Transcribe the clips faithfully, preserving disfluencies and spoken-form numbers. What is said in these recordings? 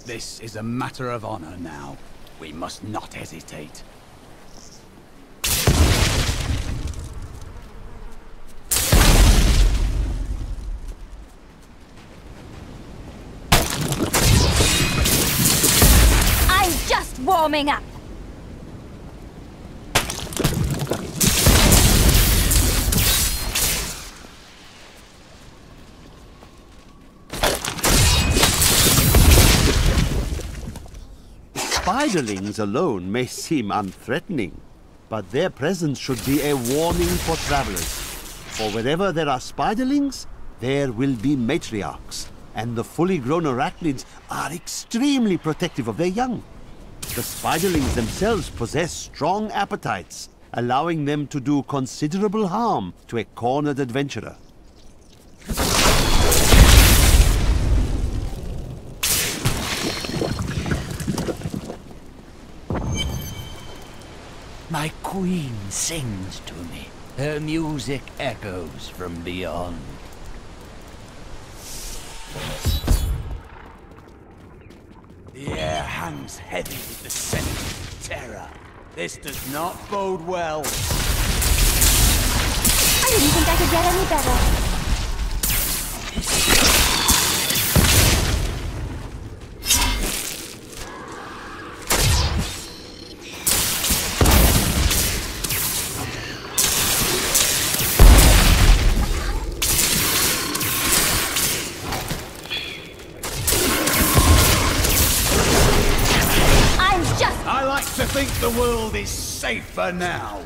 This is a matter of honor now. We must not hesitate. I'm just warming up. Spiderlings alone may seem unthreatening, but their presence should be a warning for travelers. For wherever there are spiderlings, there will be matriarchs, and the fully grown arachnids are extremely protective of their young. The spiderlings themselves possess strong appetites, allowing them to do considerable harm to a cornered adventurer. My queen sings to me. Her music echoes from beyond. The air hangs heavy with the scent of terror. This does not bode well. I didn't think I could get any better. To think the world is safer now.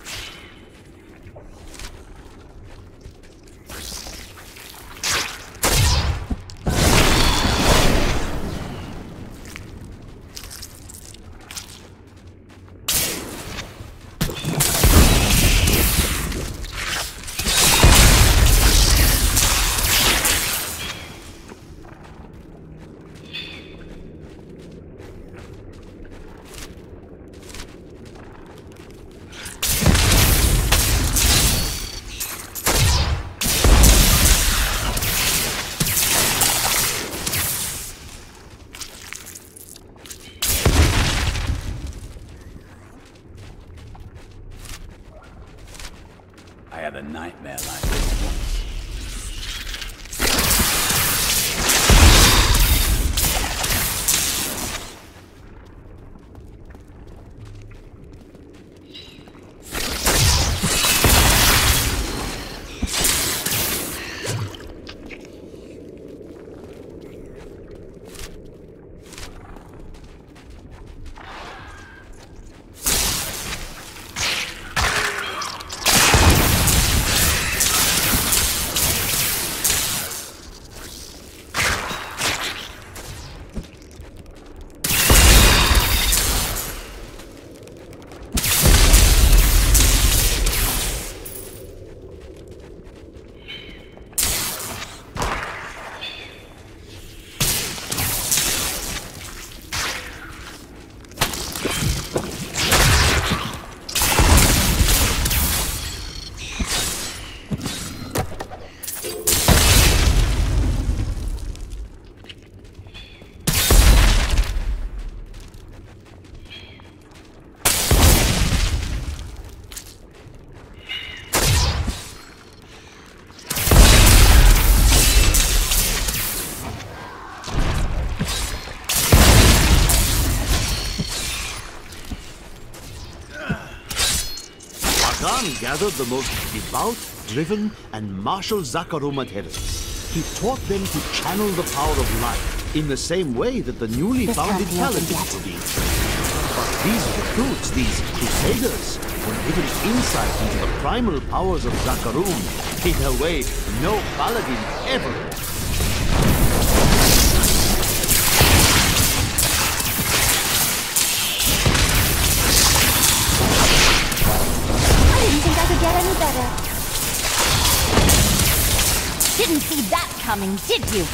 I had a nightmare like this once. Khan gathered the most devout, driven, and martial Zakarum adherents. He taught them to channel the power of light in the same way that the newly This founded can't be opened paladins yet. were being trained. But these recruits, these crusaders, were given insight into the primal powers of Zakarum in a way no paladin ever. I didn't think I could get any better. Didn't see that coming, did you?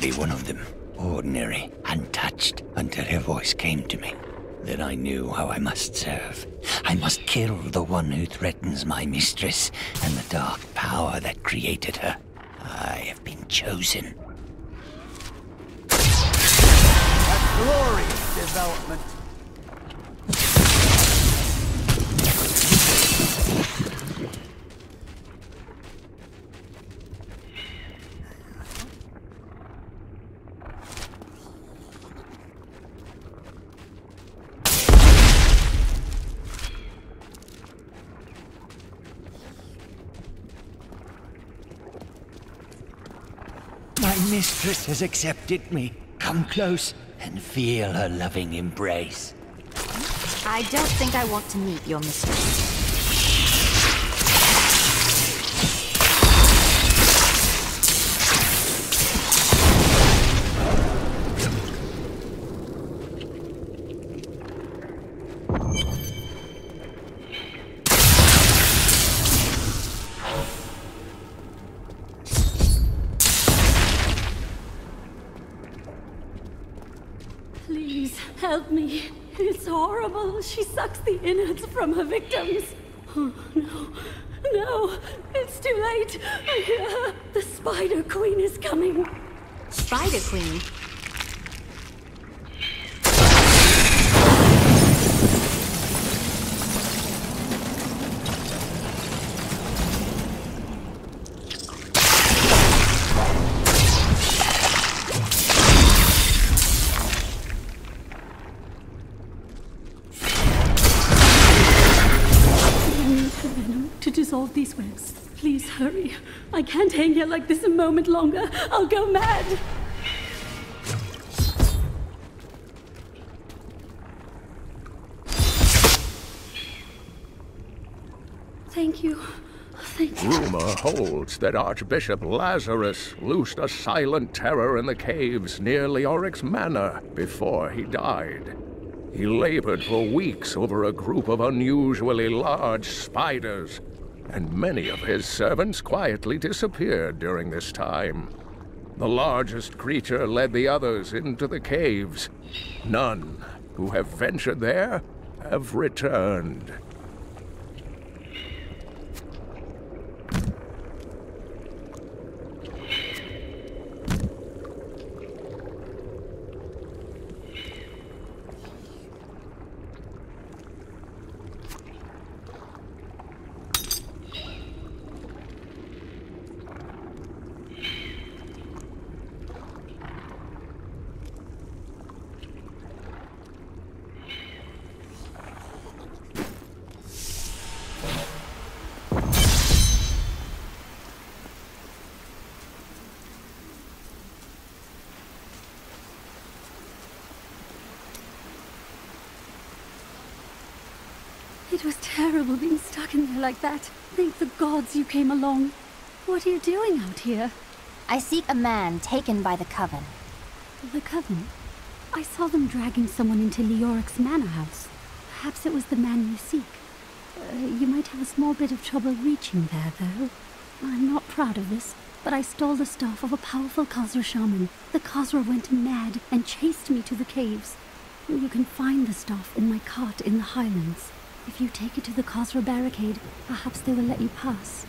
be one of them. Ordinary, untouched, until her voice came to me. Then I knew how I must serve. I must kill the one who threatens my mistress and the dark power that created her. I have been chosen. A glorious development. My mistress has accepted me. Come close and feel her loving embrace. I don't think I want to meet your mistress. Please, help me. It's horrible. She sucks the innards from her victims. Oh, no. No. It's too late. I hear her. The Spider Queen is coming. Spider Queen? To dissolve these webs. Please hurry. I can't hang here like this a moment longer. I'll go mad. Thank you. Thank you. Rumor holds that Archbishop Lazarus loosed a silent terror in the caves near Leoric's manor before he died. He labored for weeks over a group of unusually large spiders, and many of his servants quietly disappeared during this time. The largest creature led the others into the caves. None who have ventured there have returned. It was terrible being stuck in there like that. Thank the gods you came along. What are you doing out here? I seek a man taken by the Coven. The Coven? I saw them dragging someone into Leoric's manor house. Perhaps it was the man you seek. Uh, you might have a small bit of trouble reaching there, though. I'm not proud of this, but I stole the staff of a powerful Khazra shaman. The Khazra went mad and chased me to the caves. You can find the staff in my cart in the highlands. If you take it to the Khazra barricade, perhaps they will let you pass.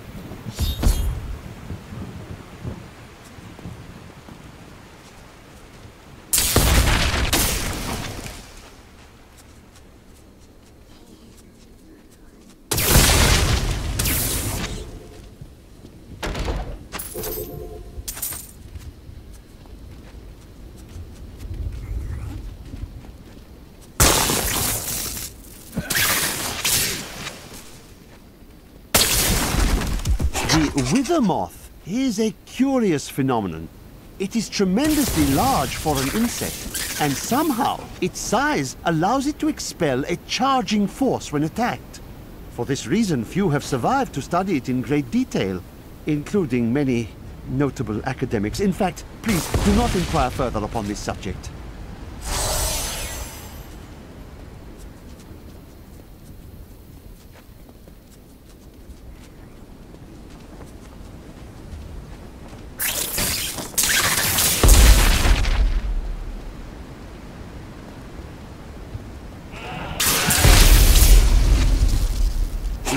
The wither moth is a curious phenomenon. It is tremendously large for an insect, and somehow its size allows it to expel a charging force when attacked. For this reason, few have survived to study it in great detail, including many notable academics. In fact, please do not inquire further upon this subject.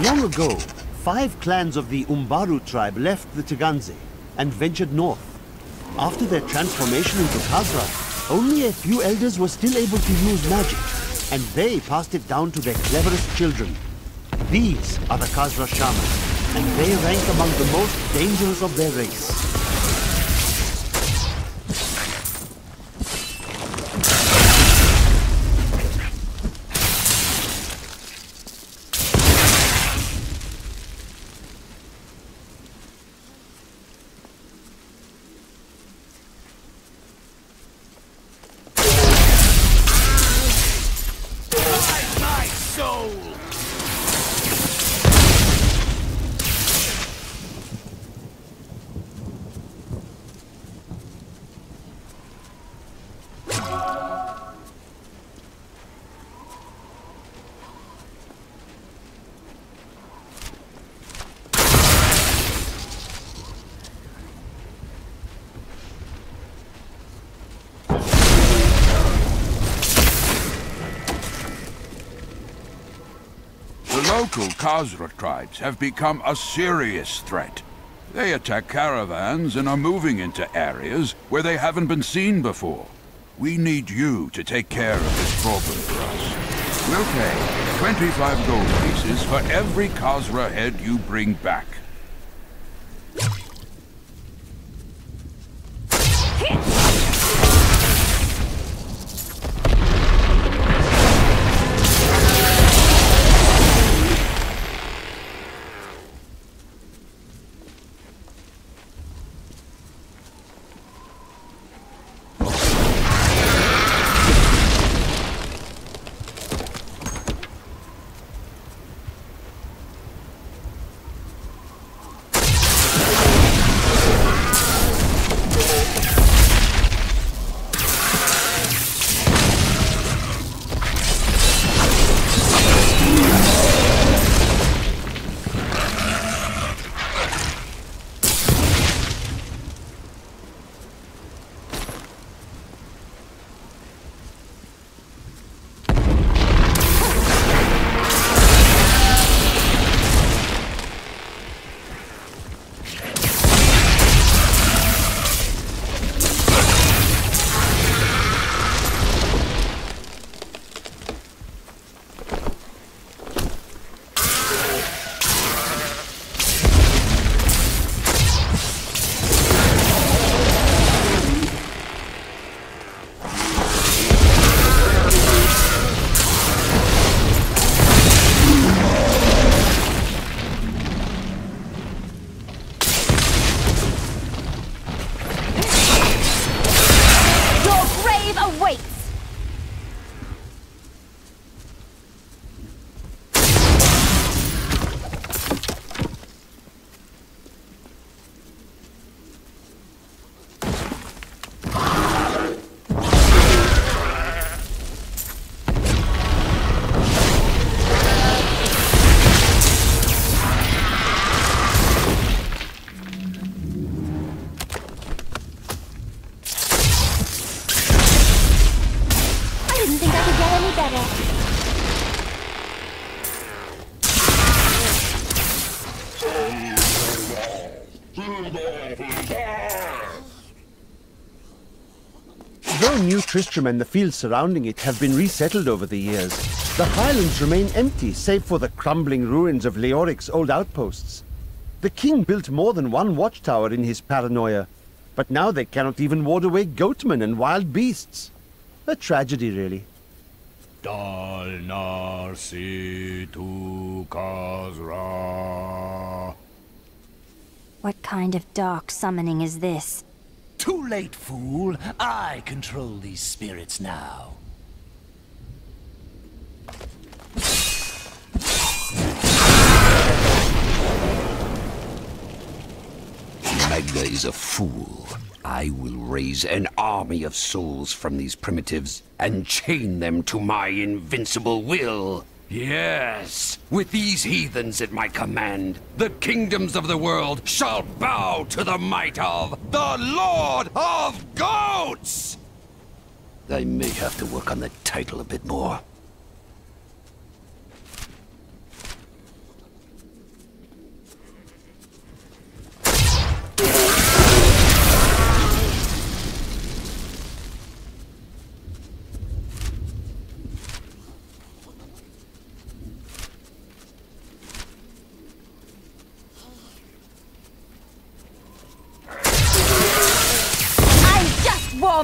Long ago, five clans of the Umbaru tribe left the Teganze and ventured north. After their transformation into Khazra, only a few elders were still able to use magic, and they passed it down to their cleverest children. These are the Khazra shamans, and they rank among the most dangerous of their race. Local Khazra tribes have become a serious threat. They attack caravans and are moving into areas where they haven't been seen before. We need you to take care of this problem for us. We'll pay twenty-five gold pieces for every Khazra head you bring back. Though New Tristram and the fields surrounding it have been resettled over the years, the highlands remain empty save for the crumbling ruins of Leoric's old outposts. The king built more than one watchtower in his paranoia, but now they cannot even ward away goatmen and wild beasts. A tragedy, really. Dal Narsi tu Khazra. What kind of dark summoning is this? Too late, fool. I control these spirits now. Magda is a fool. I will raise an army of souls from these primitives and chain them to my invincible will. Yes, with these heathens at my command, the kingdoms of the world shall bow to the might of the Lord of Goats! I may have to work on the title a bit more.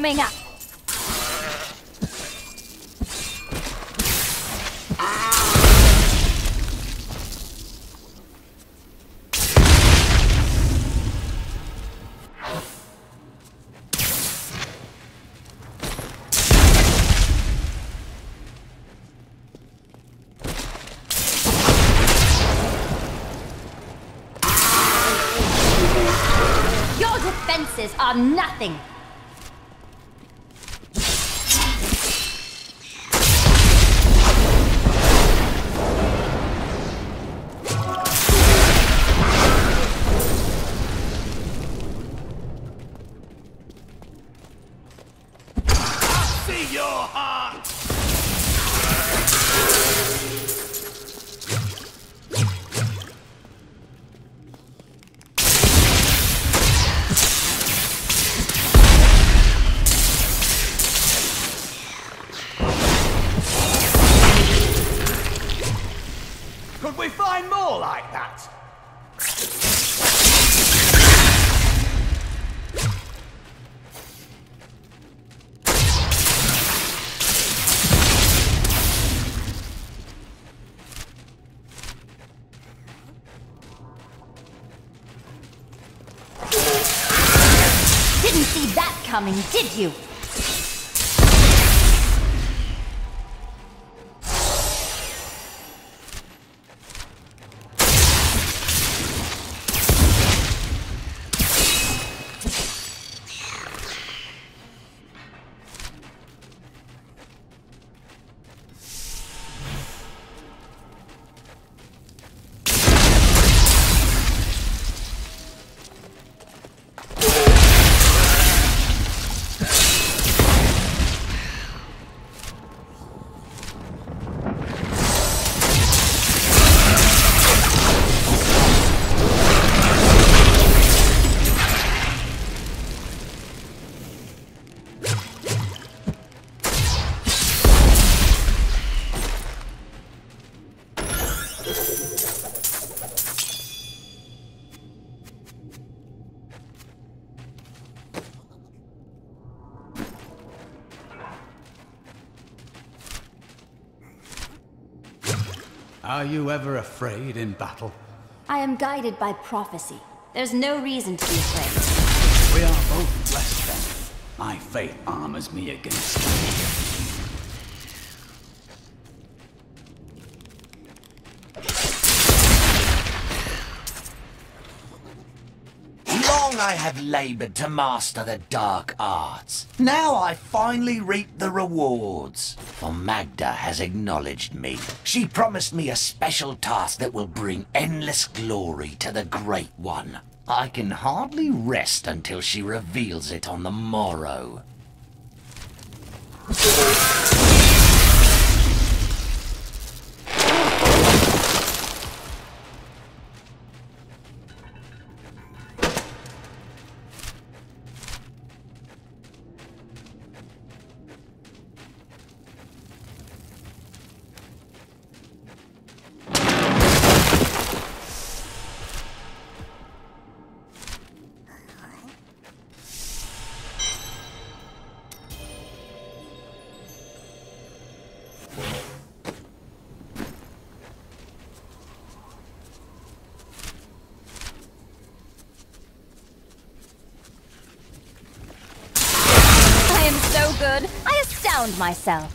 coming up. Defenses are nothing. See your heart. Could we find more like that? Didn't see that coming, did you? Are you ever afraid in battle? I am guided by prophecy. There's no reason to be afraid. We are both blessed then. My faith armors me against you. Long I have labored to master the dark arts. Now I finally reap the rewards. For Magda has acknowledged me. She promised me a special task that will bring endless glory to the Great One. I can hardly rest until she reveals it on the morrow. So good, I astound myself.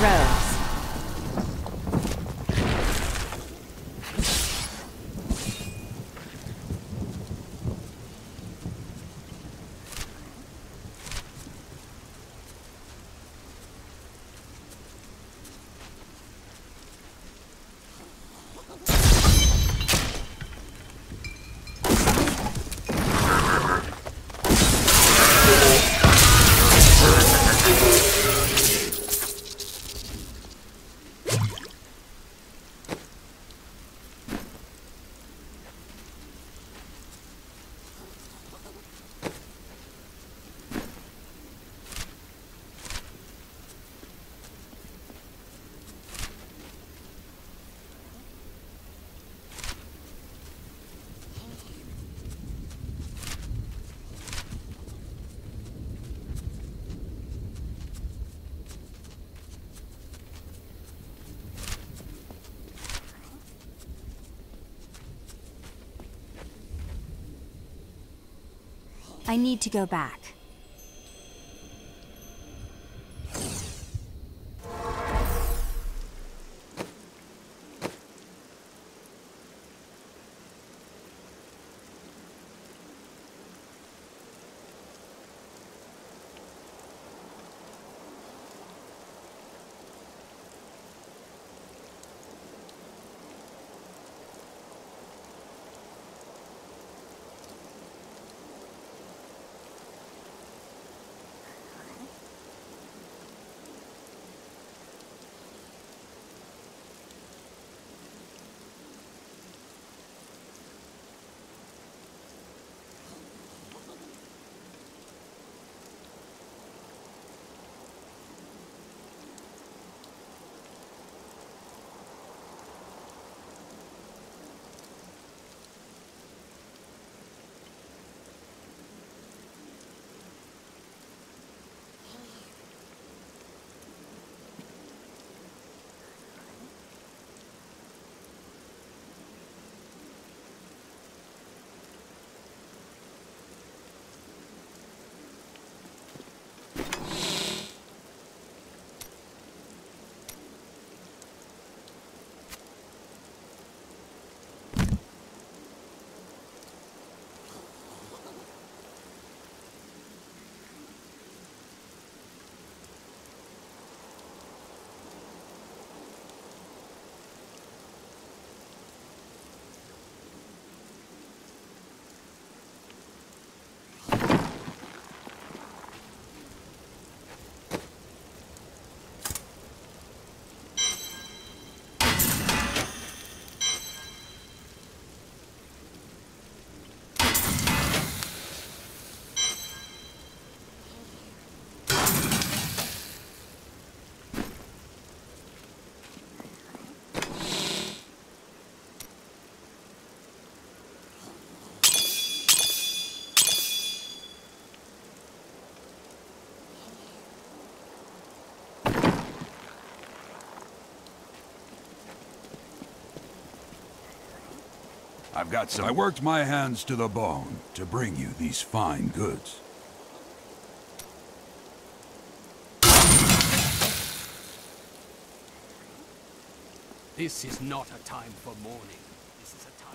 rose. I need to go back. I've got some. I worked my hands to the bone to bring you these fine goods. This is not a time for mourning. This is a time.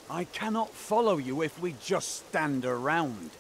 I cannot follow you if we just stand around.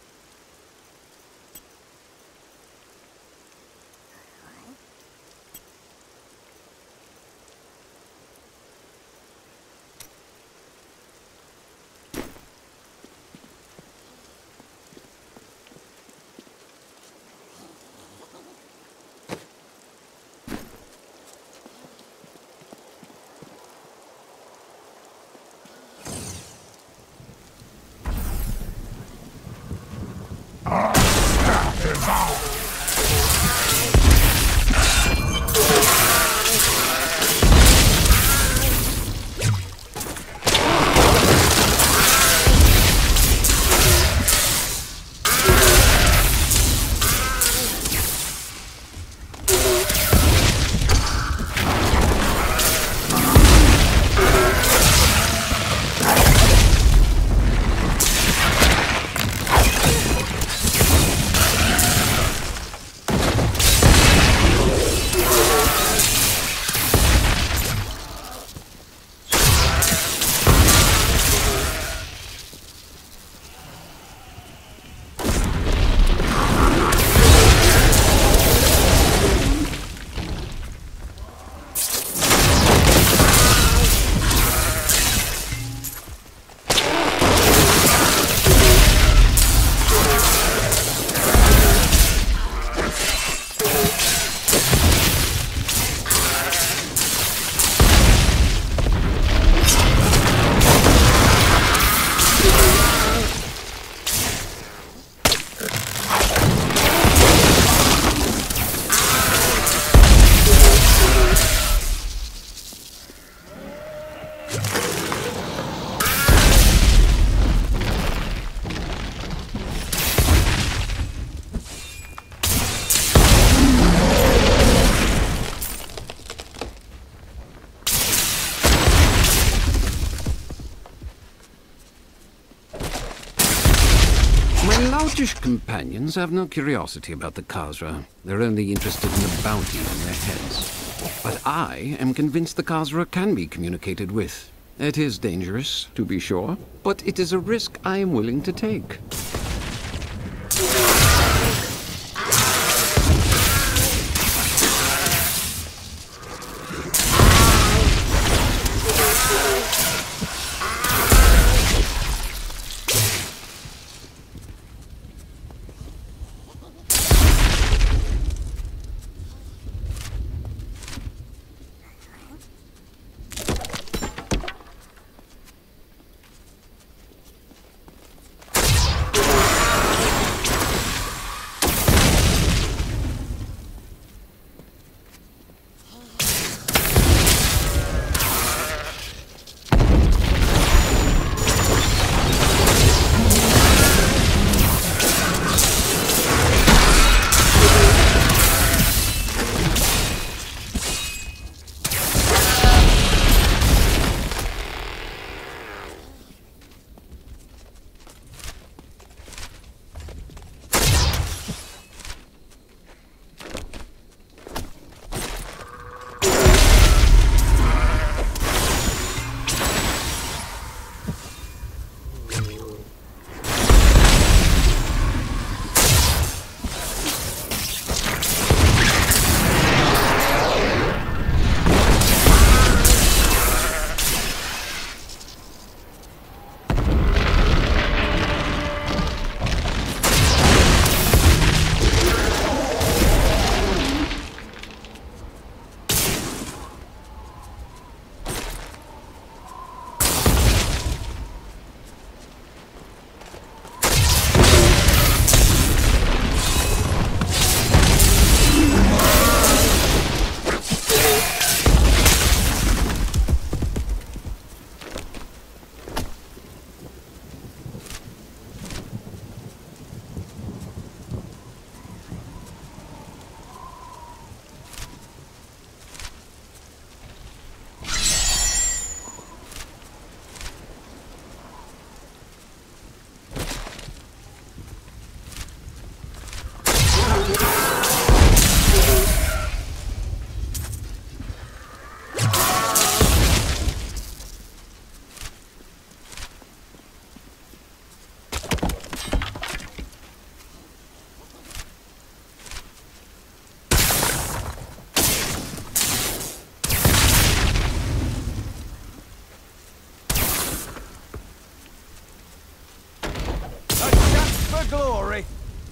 Loutish companions have no curiosity about the Khazra. They're only interested in the bounty on their heads. But I am convinced the Khazra can be communicated with. It is dangerous, to be sure, but it is a risk I am willing to take. for glory.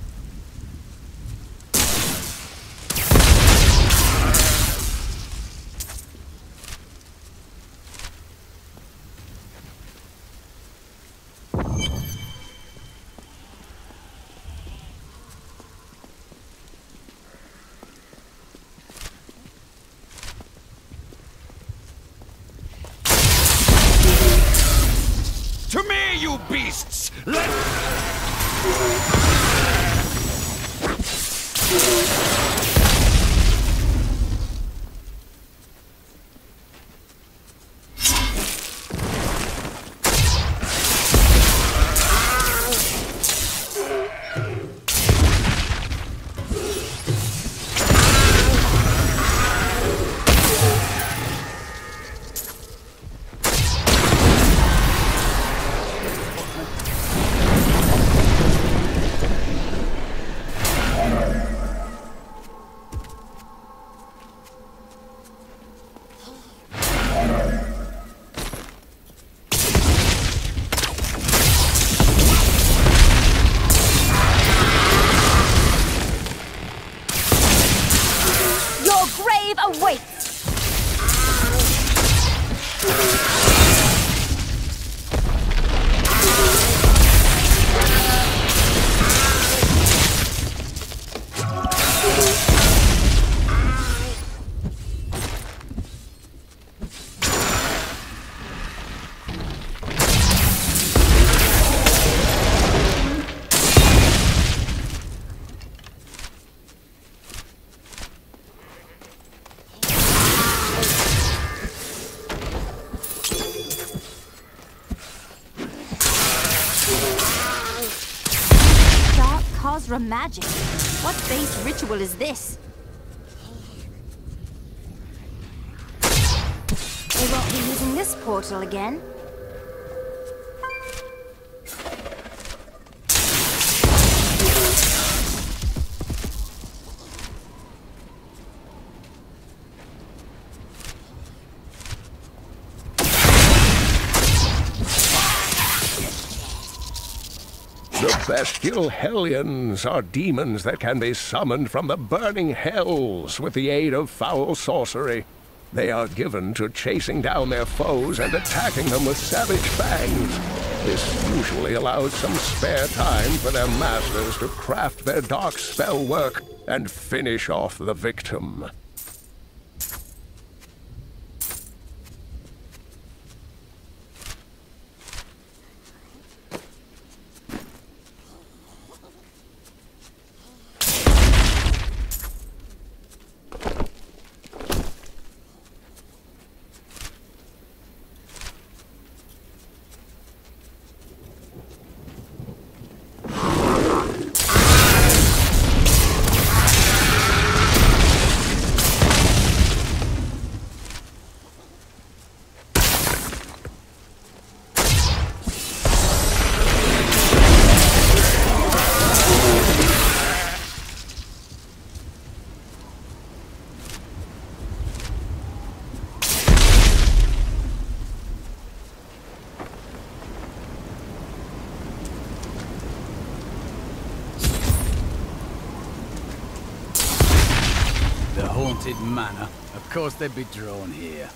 To me, you beasts! Let... Magic. What base ritual is this? They won't be using this portal again. The bestial hellions are demons that can be summoned from the burning hells with the aid of foul sorcery. They are given to chasing down their foes and attacking them with savage fangs. This usually allows some spare time for their masters to craft their dark spell work and finish off the victim. Haunted manor. Of course they'd be drawn here.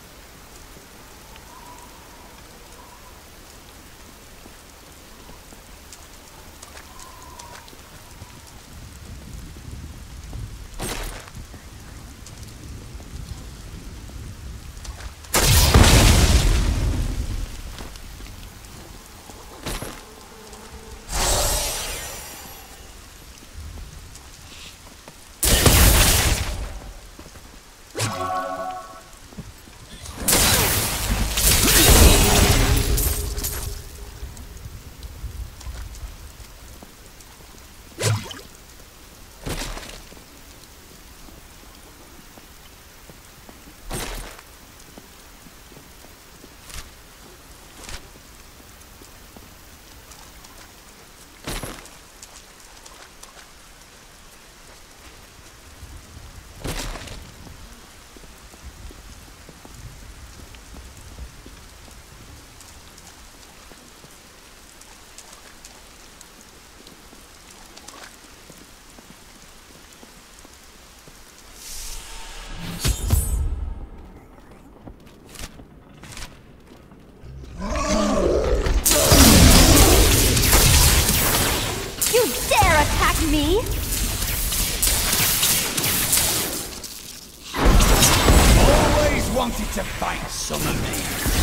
wanted to fight some of me.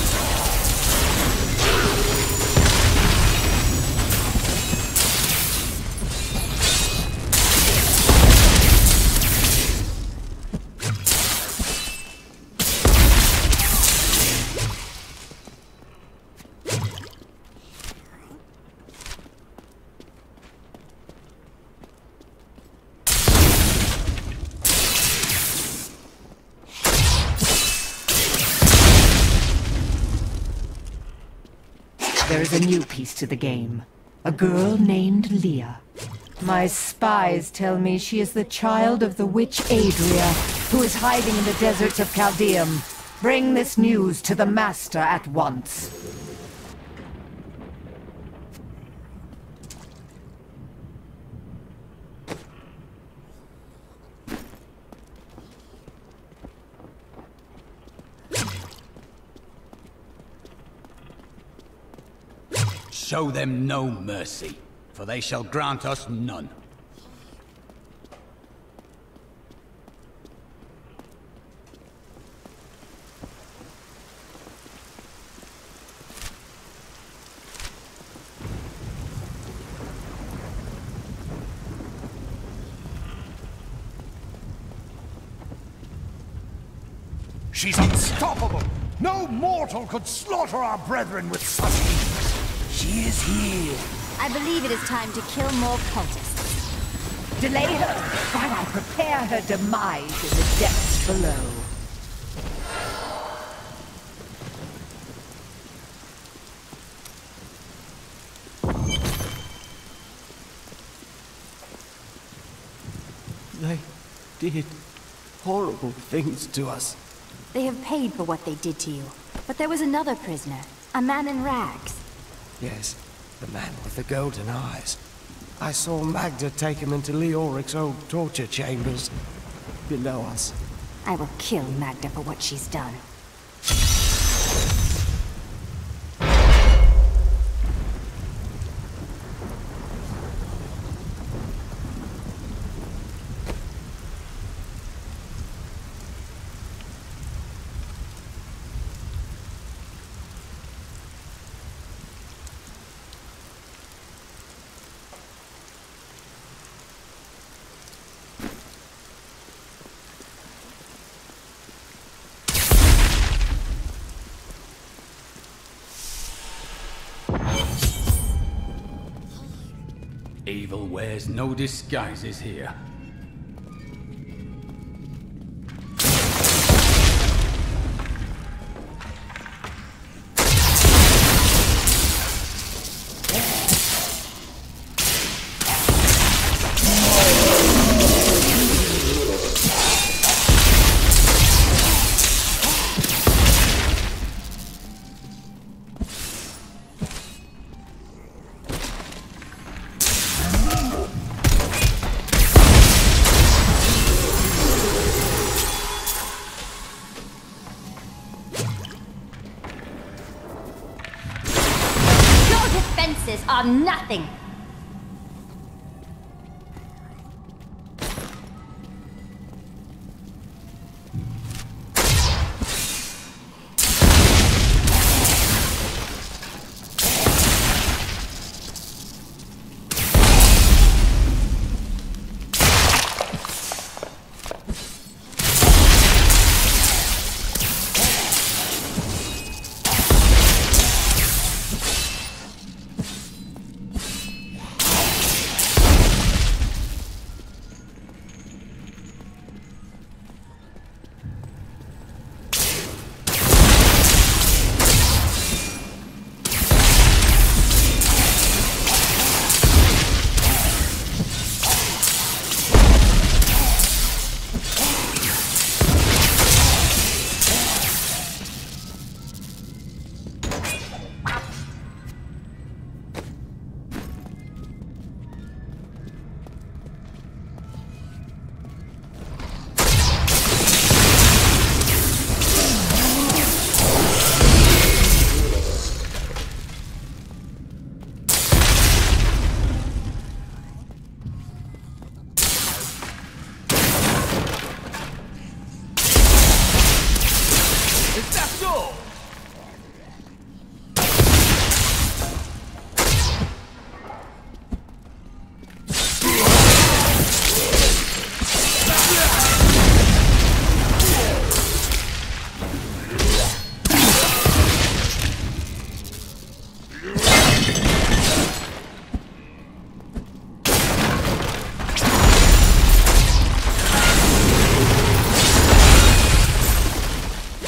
There is a new piece to the game. A girl named Leah. My spies tell me she is the child of the witch Adria, who is hiding in the deserts of Chaldeum. Bring this news to the Master at once. Show them no mercy, for they shall grant us none. She's unstoppable! No mortal could slaughter our brethren with such ease! She is here! I believe it is time to kill more cultists. Delay her while I prepare her demise in the depths below. They did horrible things to us. They have paid for what they did to you. But there was another prisoner, a man in rags. Yes, the man with the golden eyes. I saw Magda take him into Leoric's old torture chambers below us. I will kill Magda for what she's done. Evil wears no disguises here. Are nothing.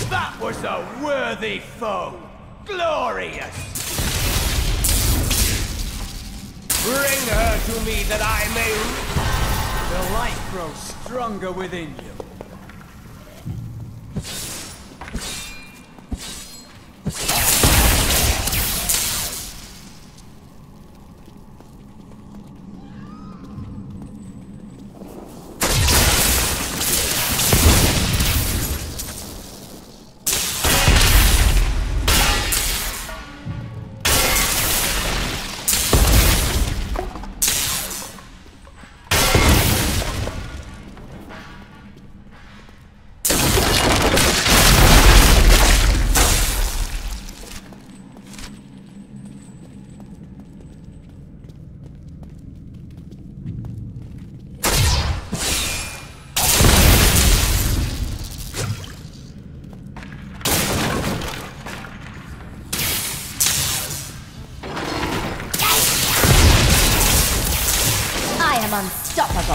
That was a worthy foe! Glorious! Bring her to me that I may... The light grows stronger within you. Unstoppable.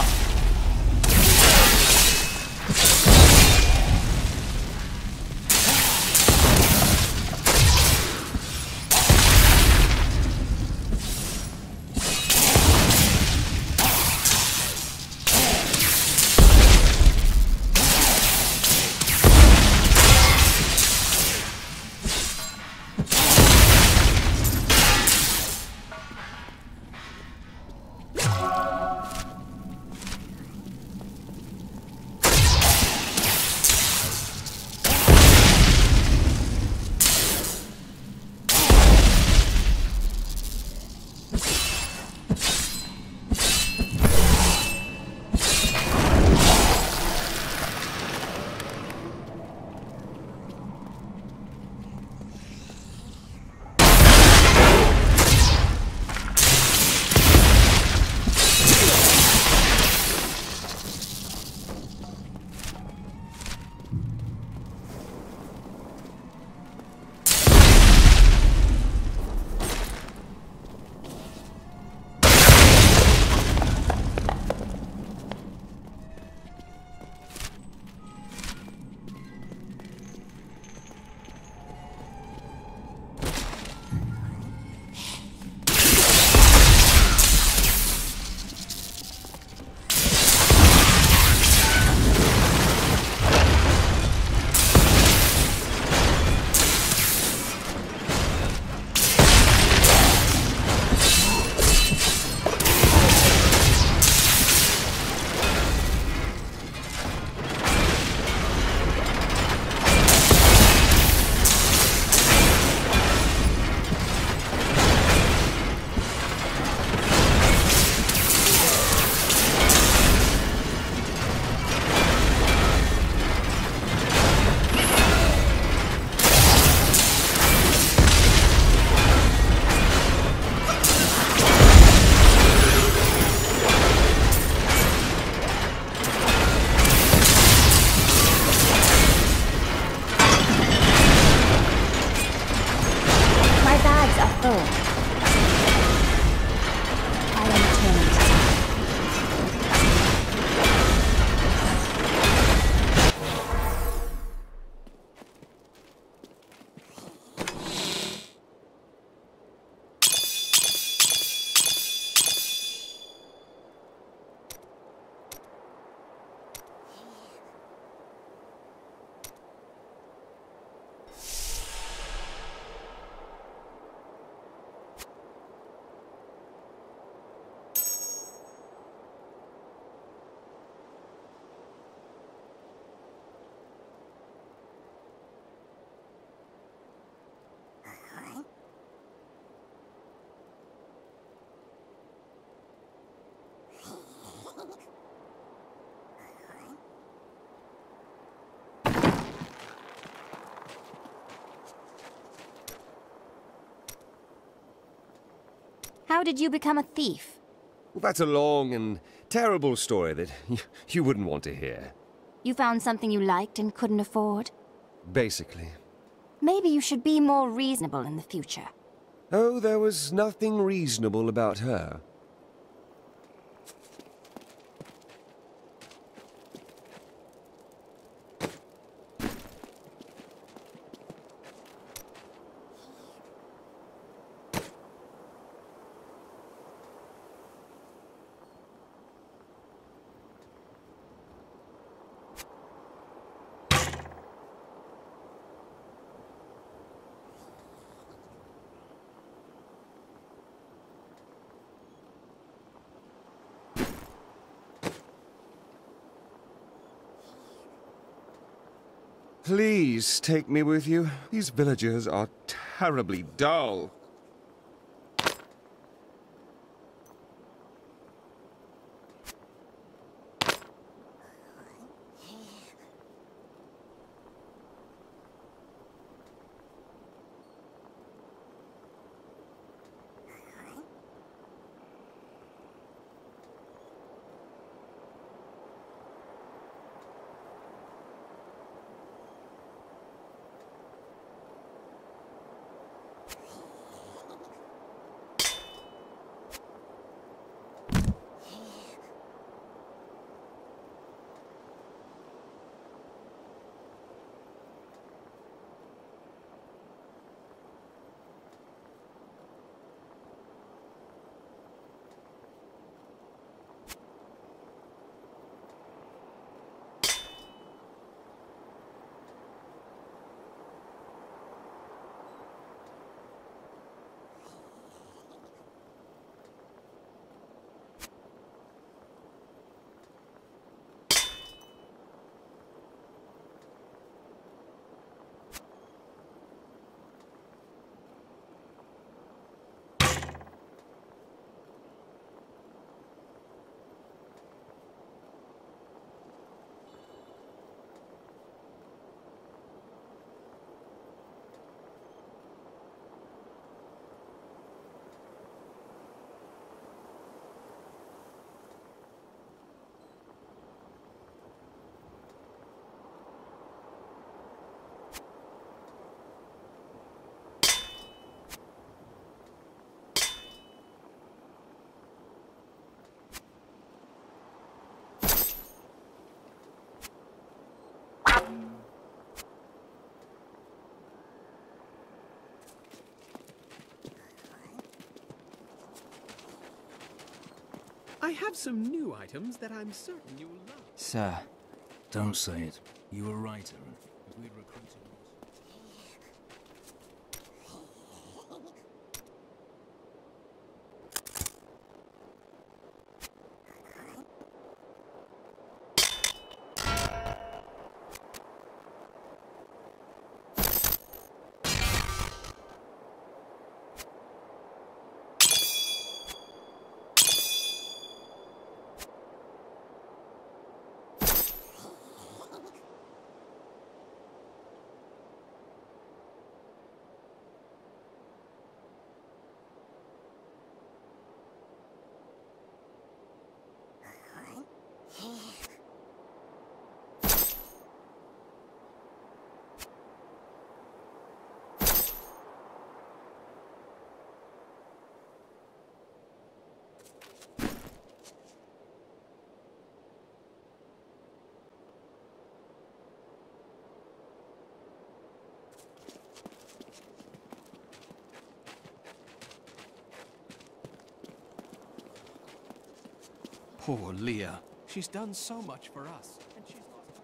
How did you become a thief? Well, that's a long and terrible story that you, you wouldn't want to hear. You found something you liked and couldn't afford? Basically. Maybe you should be more reasonable in the future. Oh, there was nothing reasonable about her. Please take me with you. These villagers are terribly dull. I have some new items that I'm certain you'll love. Sir, don't say it. You were right, Aaron. If we'd recruited... Poor Leah. She's done so much for us, and she's lost...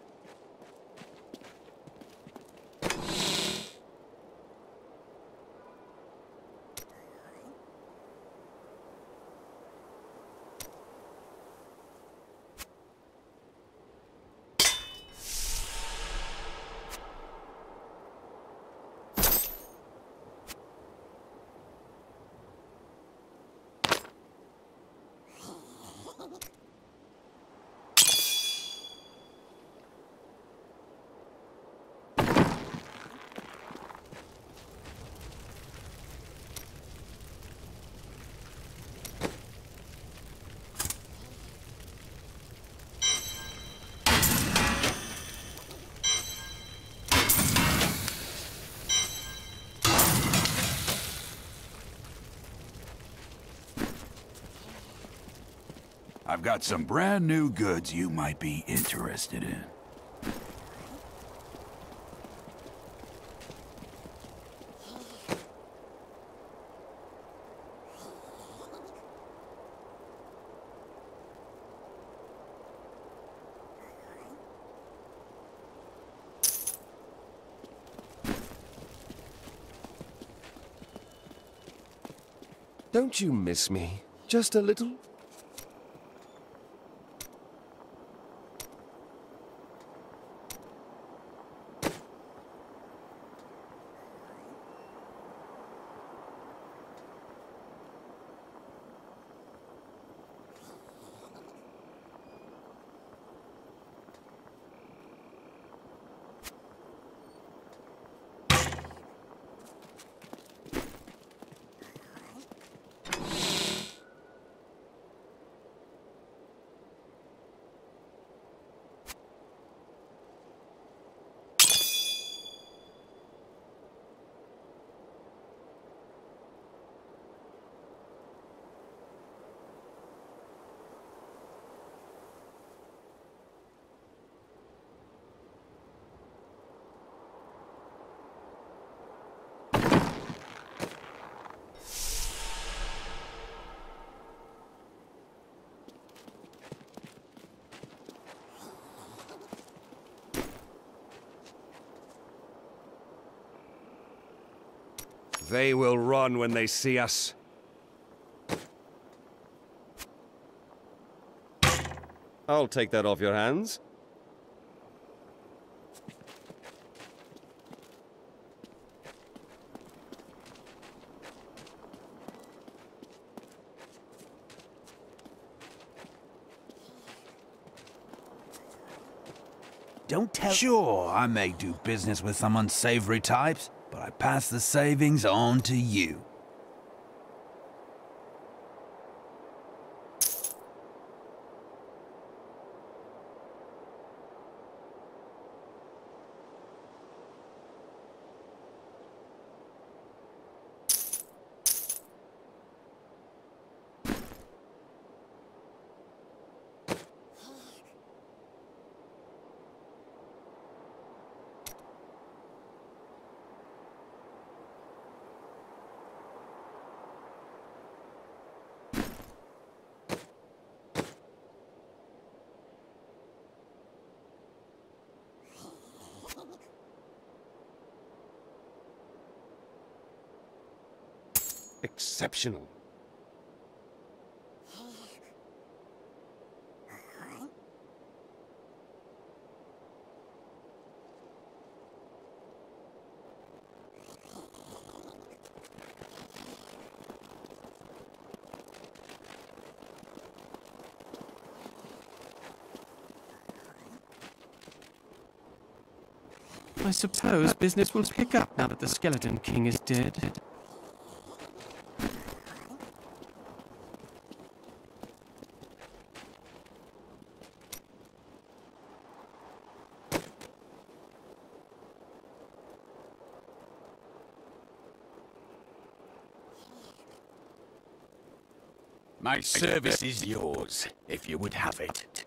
I've got some brand new goods you might be interested in. Don't you miss me? Just a little? They will run when they see us. I'll take that off your hands. Don't tell- Sure, I may do business with some unsavory types, but I pass the savings on to you. Exceptional. I suppose business will pick up now that the Skeleton King is dead. My service is yours, if you would have it.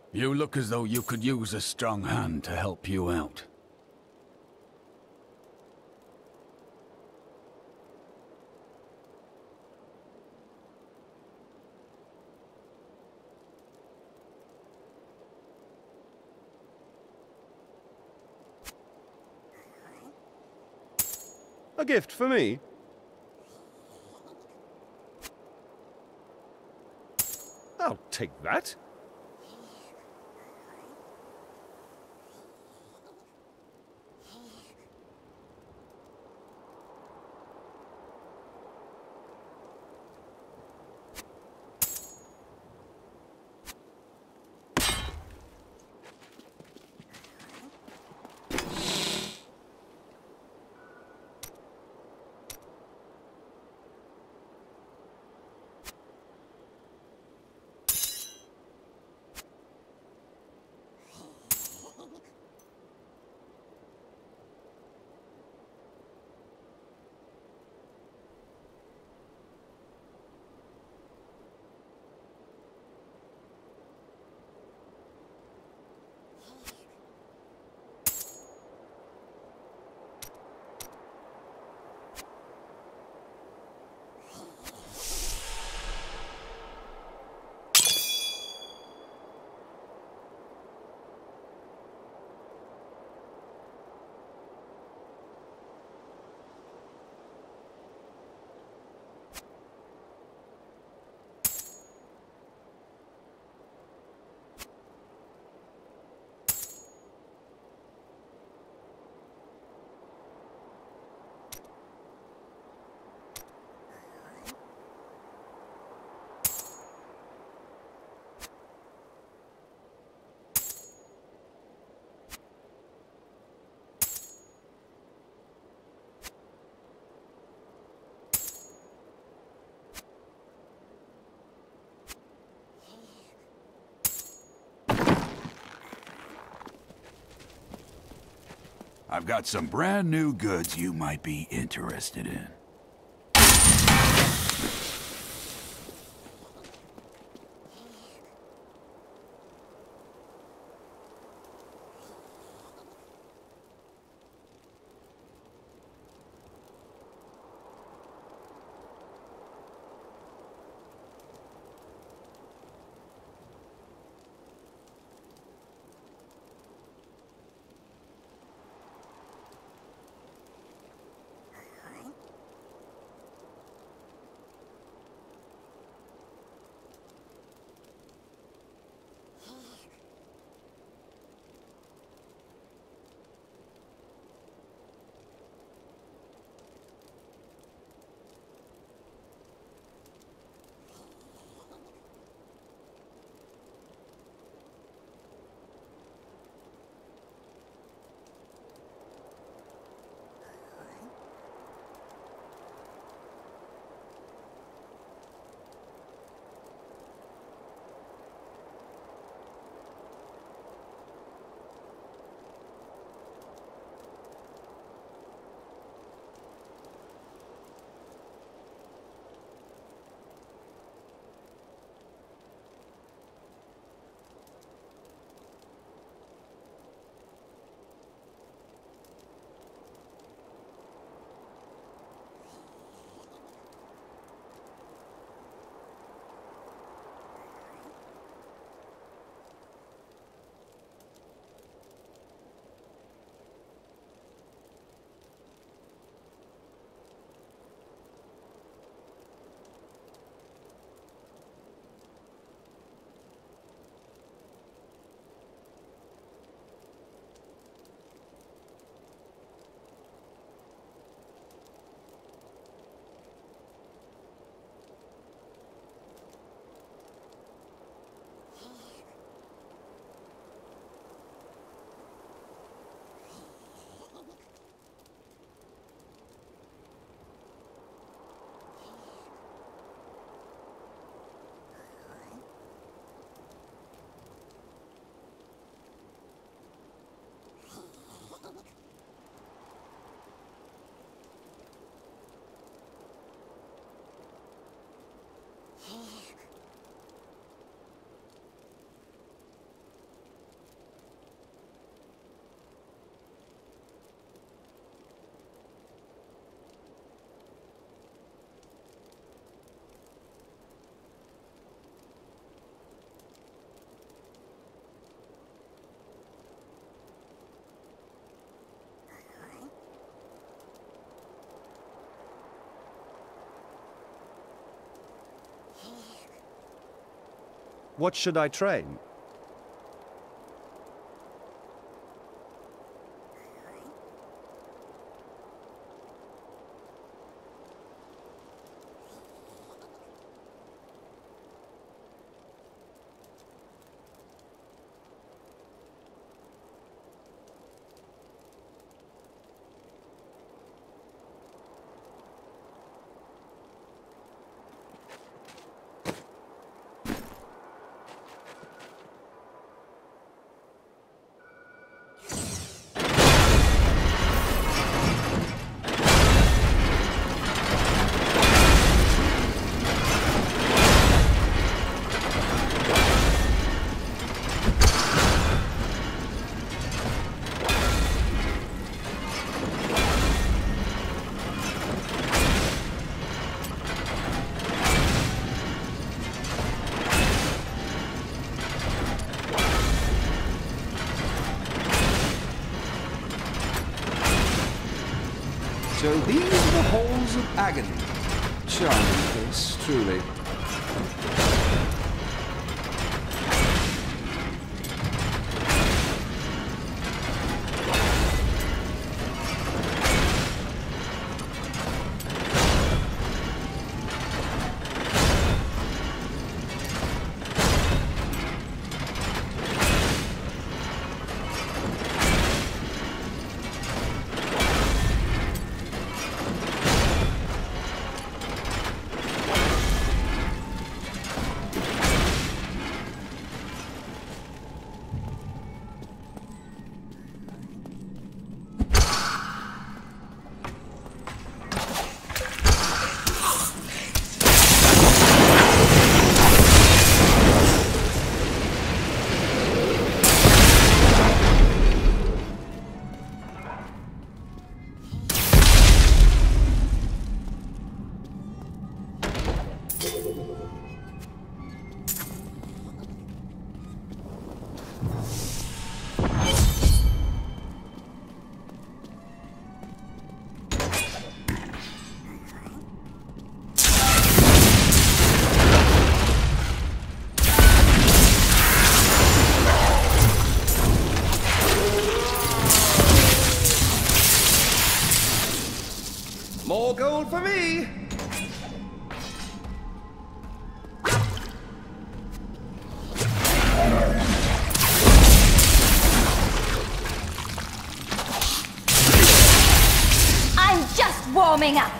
You look as though you could use a strong hand to help you out. A gift for me? I'll take that. I've got some brand new goods you might be interested in. What should I train? So these are the halls of agony. Charming place, truly. More gold for me! I'm just warming up.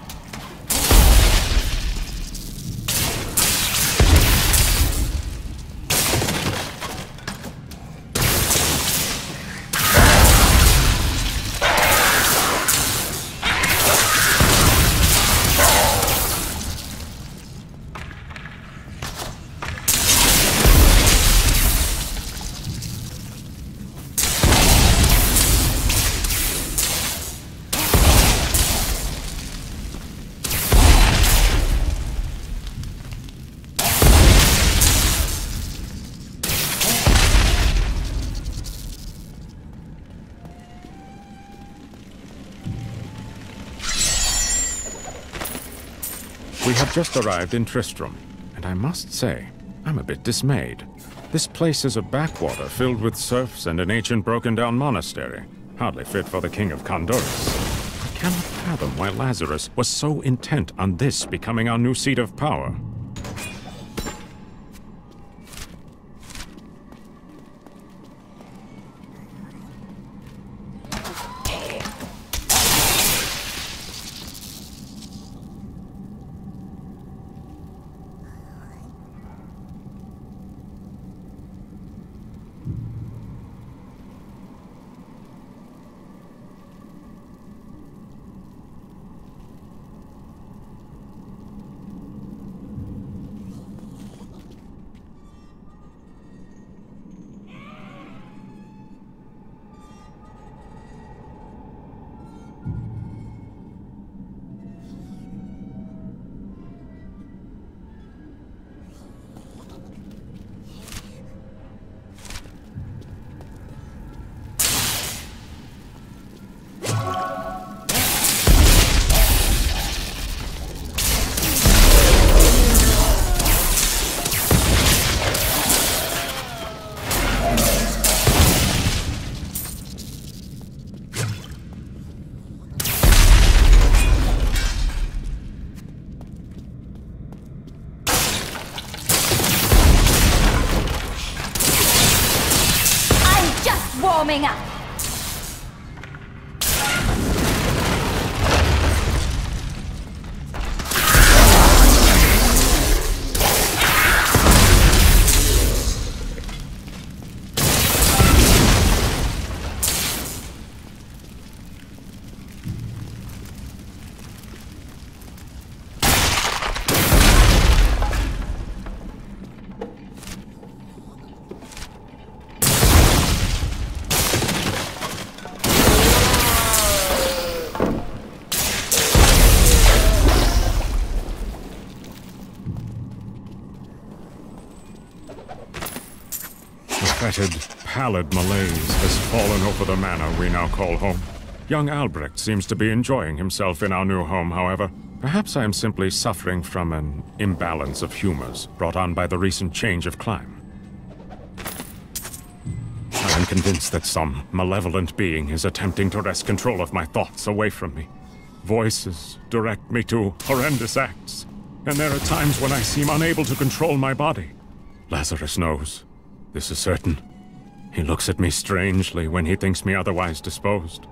We have just arrived in Tristram, and I must say, I'm a bit dismayed. This place is a backwater filled with serfs and an ancient broken-down monastery, hardly fit for the King of Condorus. I cannot fathom why Lazarus was so intent on this becoming our new seat of power. warming up. Fetid, pallid malaise has fallen over the manor we now call home. Young Albrecht seems to be enjoying himself in our new home, however. Perhaps I am simply suffering from an imbalance of humors brought on by the recent change of climate. I am convinced that some malevolent being is attempting to wrest control of my thoughts away from me. Voices direct me to horrendous acts, and there are times when I seem unable to control my body. Lazarus knows. This is certain. He looks at me strangely when he thinks me otherwise disposed.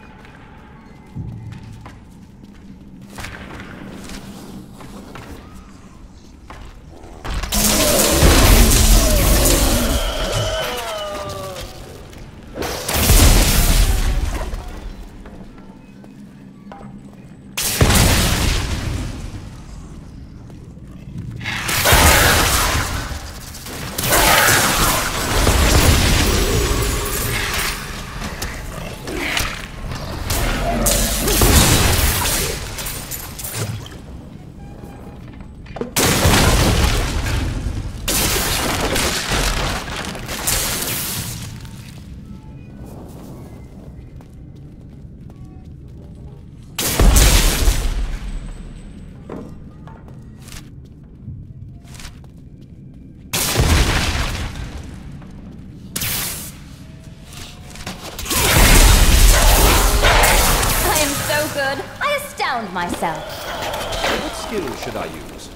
Myself. What skill should I use?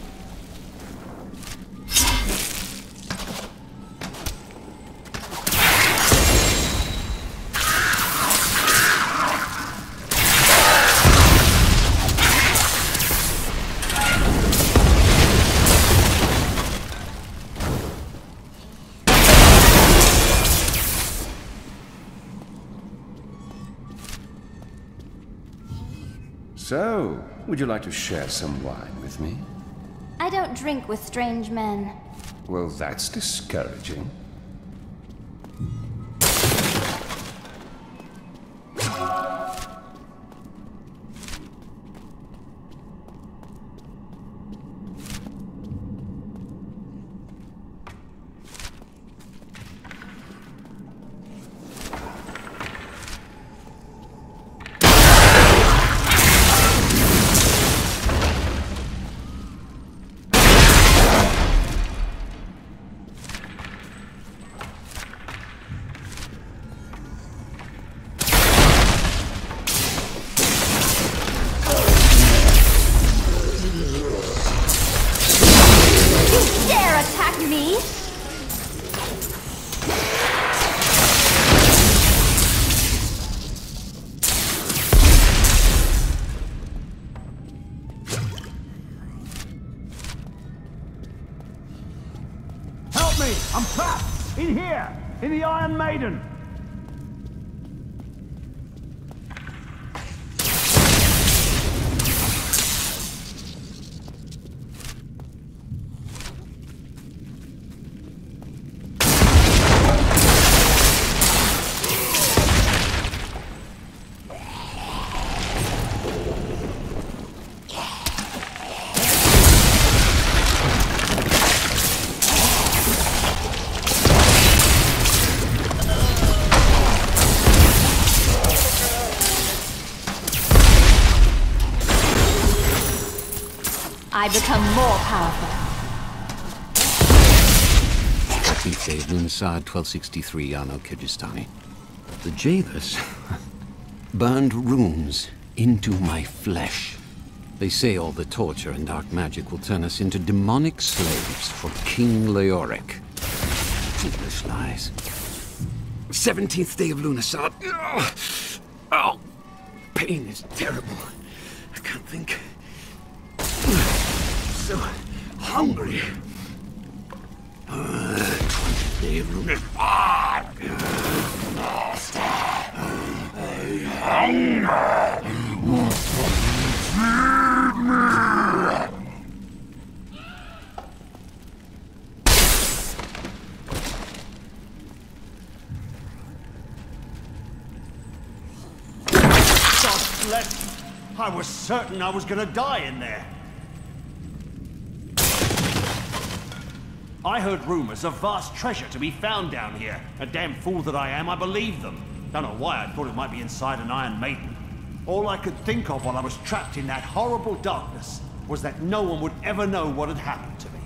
So, would you like to share some wine with me? I don't drink with strange men. Well, that's discouraging. I'm trapped! In here! In the Iron Maiden! I become more powerful. Lunsad twelve sixty-three, Anno Kyrgyzstani. The jailers burned runes into my flesh. They say all the torture and dark magic will turn us into demonic slaves for King Leoric. Foolish lies. seventeenth day of Lunarsad. Oh, oh, pain is terrible. I can't think. So hungry. Uh, twentieth day of Lunarsad. Master, I hunger. Feed me. Left. I was certain I was gonna die in there. I heard rumors of vast treasure to be found down here. A damn fool that I am, I believed them. Don't know why I thought it might be inside an Iron Maiden. All I could think of while I was trapped in that horrible darkness was that no one would ever know what had happened to me.